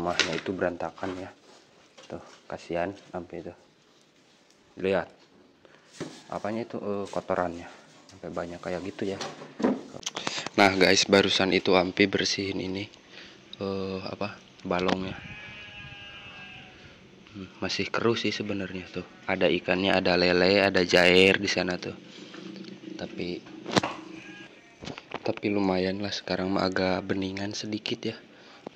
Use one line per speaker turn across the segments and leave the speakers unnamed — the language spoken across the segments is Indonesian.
rumahnya itu berantakan ya. Tuh, kasihan sampai itu. Lihat. Apanya itu kotorannya. Sampai banyak kayak gitu ya. Nah, guys, barusan itu Ampi bersihin ini balongnya. Masih keruh sih sebenarnya tuh. Ada ikannya, ada lele, ada jair di sana tuh. Tapi lumayan lah, sekarang mah agak beningan sedikit ya.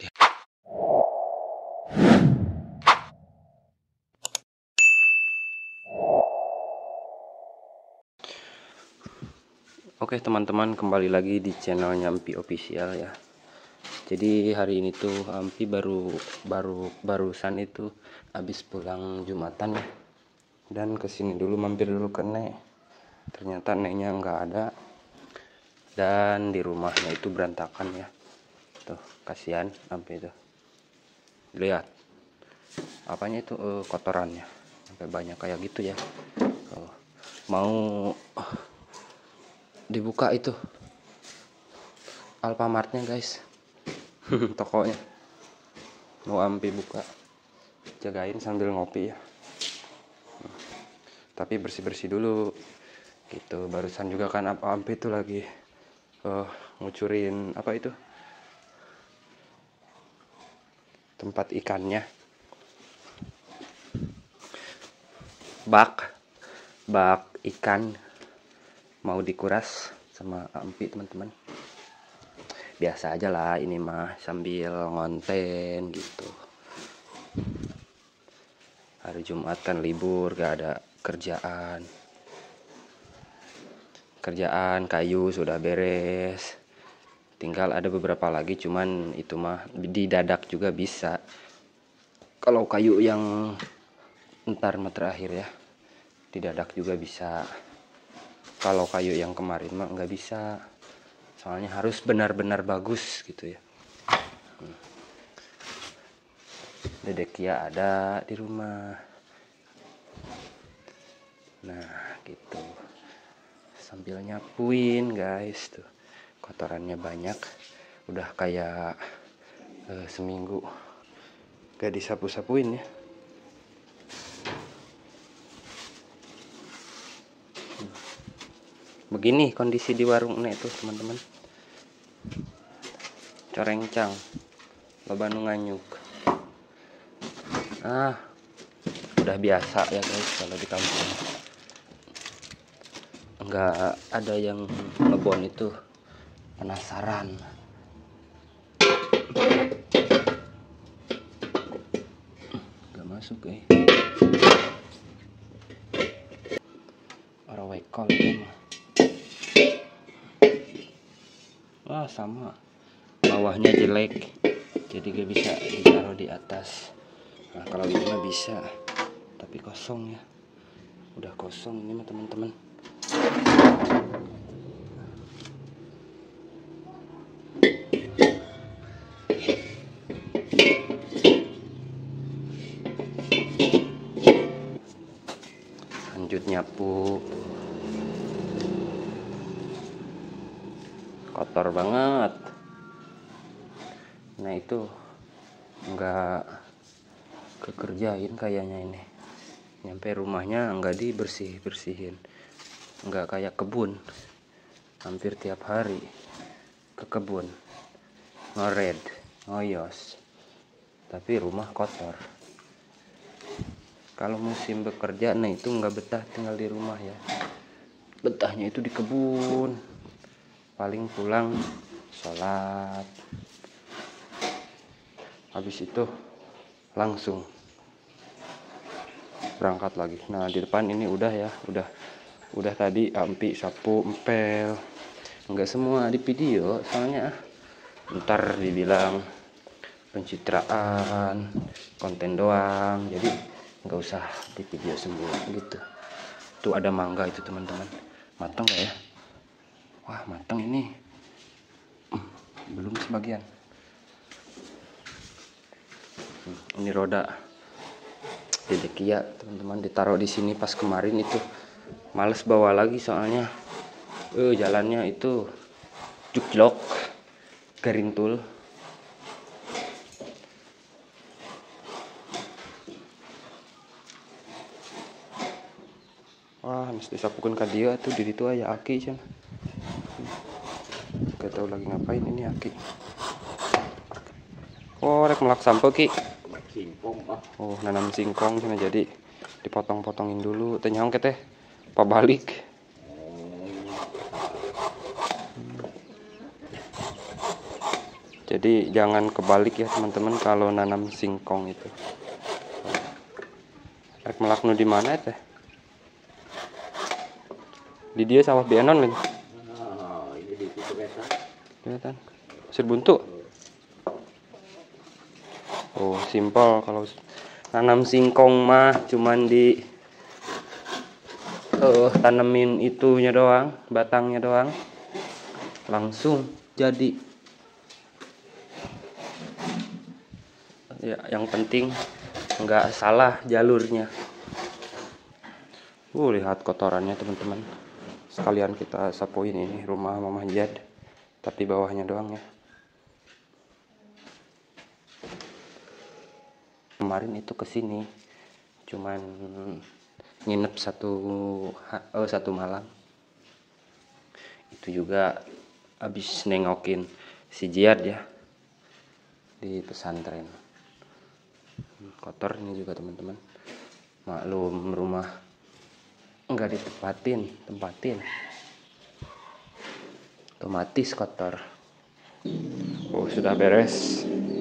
Oke teman-teman, kembali lagi di channelnya Ampi Official ya. Jadi hari ini tuh Ampi barusan itu habis pulang Jumatan ya. Dan kesini dulu, mampir dulu ke Nek. Ternyata Neknya nggak ada. Dan di rumahnya itu berantakan ya. Tuh, kasihan sampai itu. Lihat. Apanya itu kotorannya. Sampai banyak kayak gitu ya. Mau dibuka itu Alfamartnya guys. Tokonya mau Ampi buka, jagain sambil ngopi ya. Tapi bersih-bersih dulu gitu. Barusan juga kan Ampi itu lagi ngucurin apa itu tempat ikannya, bak ikan mau dikuras sama Ampi teman-teman. Biasa aja lah ini mah, sambil ngonten gitu. Hari Jumat kan libur, gak ada kerjaan kayu sudah beres, tinggal ada beberapa lagi, cuman itu mah didadak juga bisa. Kalau kayu yang ntar mah terakhir ya, didadak juga bisa. Kalau kayu yang kemarin mah nggak bisa, soalnya harus benar-benar bagus gitu ya. Dedekia ada di rumah. Nah gitu, sambil nyapuin guys tuh, kotorannya banyak, udah kayak seminggu gak disapu-sapuin ya. Begini kondisi di warung Nek tuh teman-teman. Corengcang, loba nu nganyuk. Udah biasa ya guys, kalau di kampung nggak ada yang ngebon itu penasaran. Gak masuk orang wekol itu mah. Wah sama, bawahnya jelek jadi gak bisa ditaruh di atas. Nah kalau ini mah bisa, tapi kosong ya, udah kosong ini mah teman-teman. Lanjut nyapu, kotor banget. Nah itu nggak kekerjain kayaknya ini, nyampe rumahnya nggak bersihin, nggak kayak kebun. Hampir tiap hari ke kebun ngored ngoyos, tapi rumah kotor. Kalau musim bekerja, nah itu nggak betah tinggal di rumah ya, betahnya itu di kebun. Paling pulang sholat, habis itu langsung berangkat lagi. Nah di depan ini udah ya, udah tadi Ampi sapu empel. Nggak semua di video, soalnya ntar dibilang pencitraan, konten doang, jadi nggak usah di video semua gitu. Tuh ada mangga itu teman-teman, matang nggak ya? Wah matang ini, belum sebagian. Ini roda Dedekia teman-teman, ditaruh di sini pas kemarin itu males bawa lagi, soalnya jalannya itu jujlok garintul. Panas disapukan ke dia tuh diri tuh aya Aki cina. Gak tahu lagi ngapain ini Aki. Oh rek melak sampo Ki. Oh nanam singkong cina, jadi dipotong-potongin dulu. Tenyong ke teh pabalik. Jadi jangan kebalik ya teman-teman kalau nanam singkong itu. Rek melak nu di mana teh? Di dia sawah beanon lagi.
Ini di situ
Kelihatan. Pasir buntu. Oh, simpel kalau nanam singkong mah cuman di tanemin itunya doang, batangnya doang. Langsung jadi. Ya, yang penting nggak salah jalurnya. Lihat kotorannya teman-teman. Sekalian kita sapuin ini rumah Mama Jad, tapi bawahnya doang ya. Kemarin itu kesini cuman nginep satu malam. Itu juga habis nengokin si Jiad ya di pesantren. Kotor ini juga teman-teman. Maklum rumah nggak tempatin otomatis kotor. Sudah beres,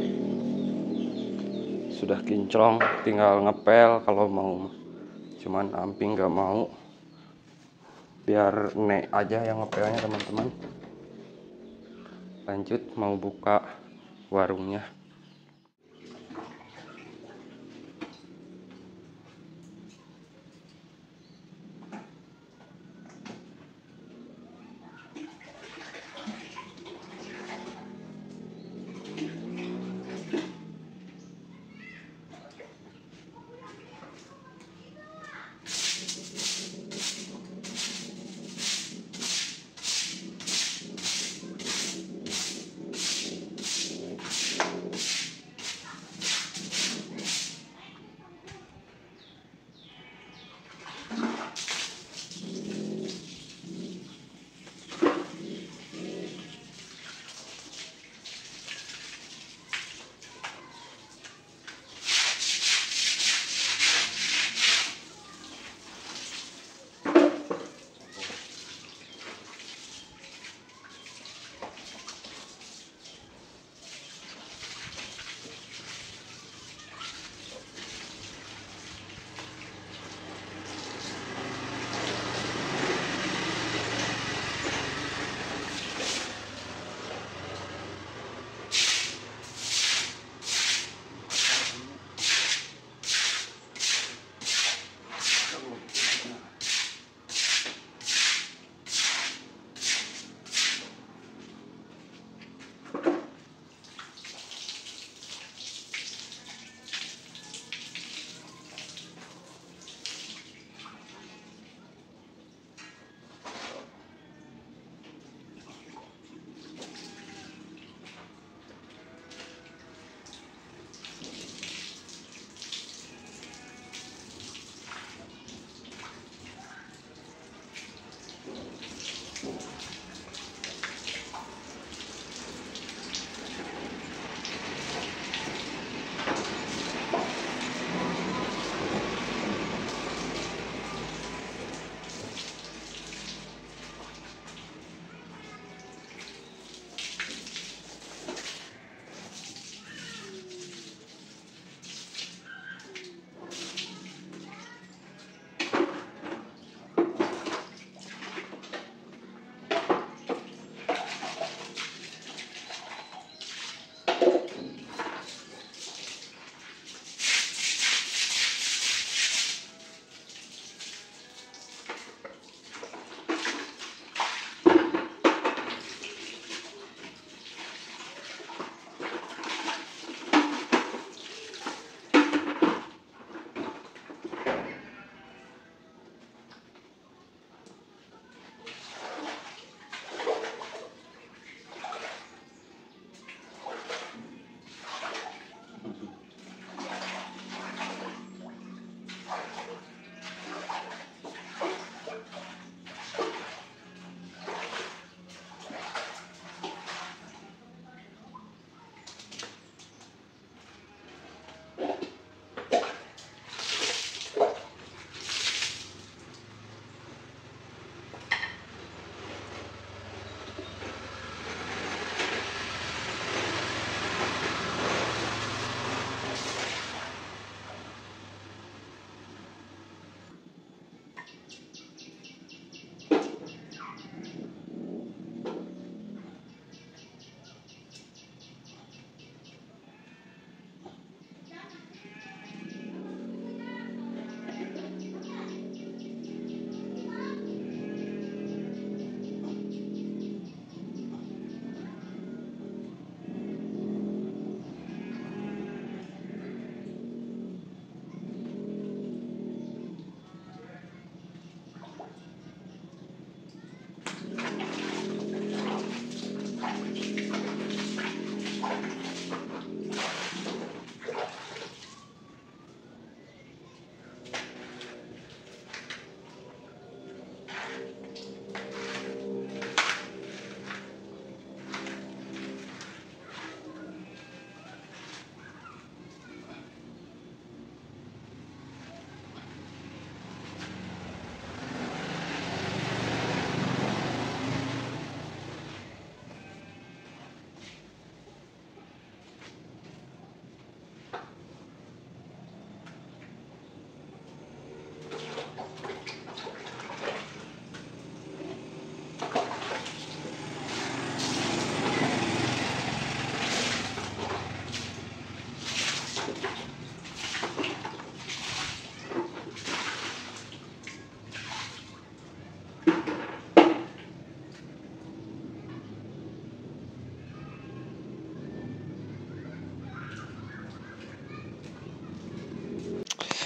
sudah kinclong, tinggal ngepel kalau mau. Cuman Amping nggak mau, biar Nek aja yang ngepelnya teman-teman. Lanjut mau buka warungnya.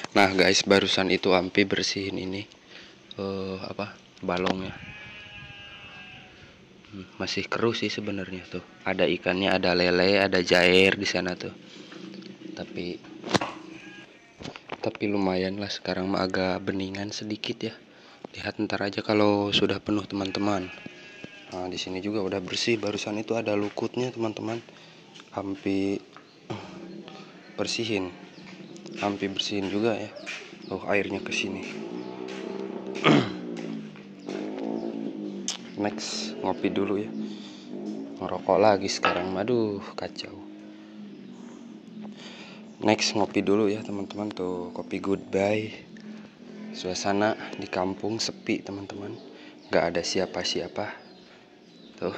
Nah guys, barusan itu Ampi bersihin ini balongnya. Masih keruh sih sebenarnya tuh. Ada ikannya, ada lele, ada jair di sana tuh. Tapi lumayan lah, sekarang mah agak beningan sedikit ya. Lihat ntar aja kalau sudah penuh teman-teman. Nah, di sini juga udah bersih. Barusan itu ada lukutnya teman-teman. Ampi bersihin. Ampi bersihin juga ya. Oh, airnya ke sini. Next, ngopi dulu ya. Ngerokok lagi sekarang. Aduh, kacau. Next, ngopi dulu ya teman-teman. Tuh, kopi goodbye. Suasana di kampung sepi teman-teman. Gak ada siapa-siapa. Tuh.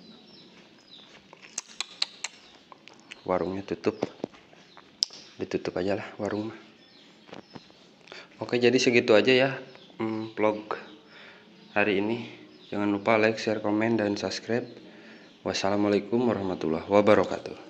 Warungnya tutup. Ditutup aja lah warung mah. Oke, jadi segitu aja ya vlog hari ini. Jangan lupa like, share, komen, dan subscribe. Wassalamualaikum warahmatullahi wabarakatuh.